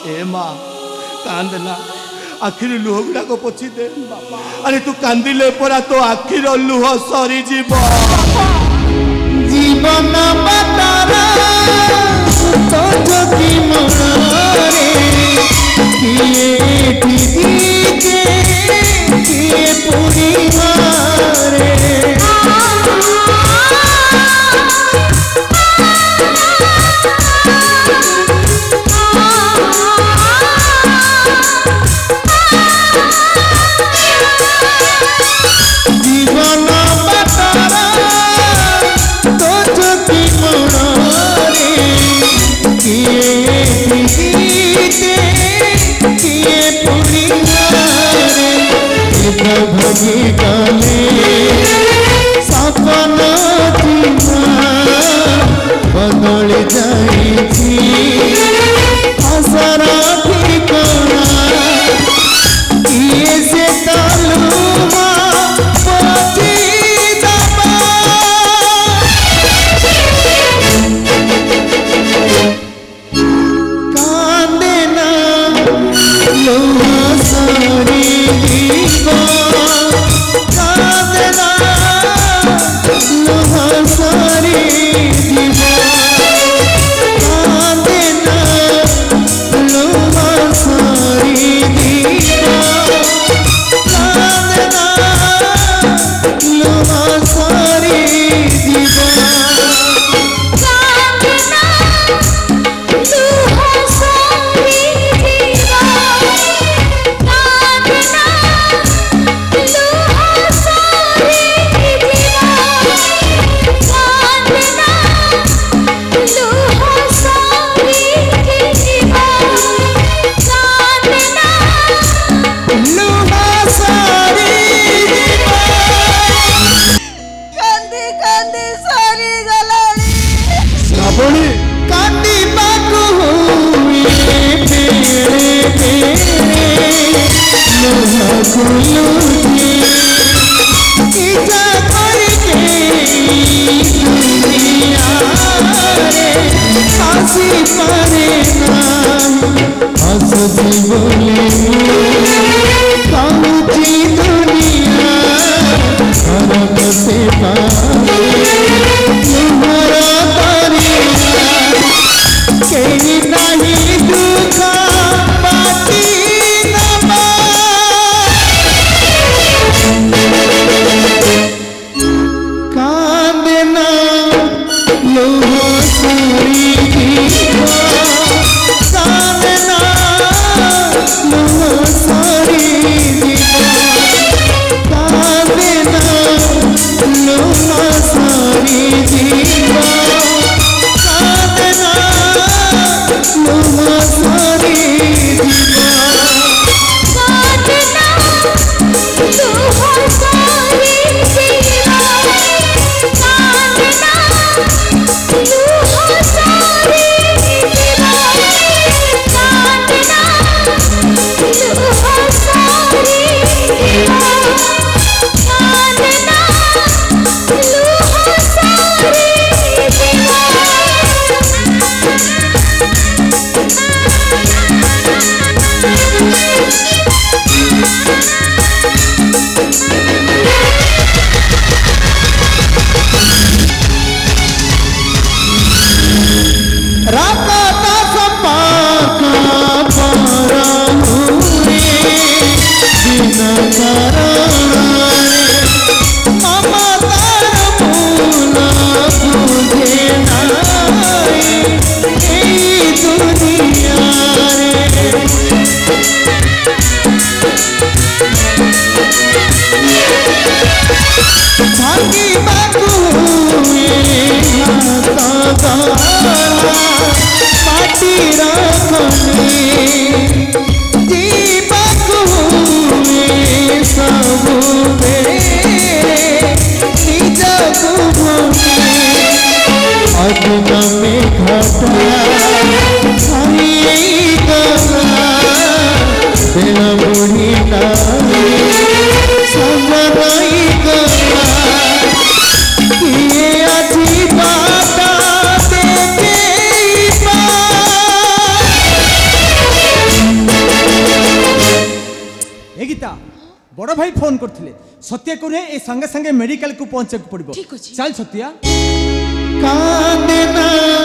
ए माँ कांदना आखिर लुह गुड़ा को पोछि दे अरे तू कांदिले परा तो आखिर लुह सरी जीव जीवन बतारा तो जोगी मोरे किए दीदी किए पूरी मारे जीवन बतारा तो जोगी मोरे किए दीदी किए पूरी मारे भगी गले सपन बदल जाइछि आसरा ठिकाना किए से तलुमा पति दबा कांदे ना लोहा सारी दीवा कांदे ना लोहा सारी दीवा कांदे ना लोहा सारी दीवा कांदे ना लोहा सारी दीवा गीता बड़ भाई फोन करथिले सत्य को रे ए संगे संगे मेडिकल को पहुंचे को पड़बो ठीक अछि। चल सत्या कांदना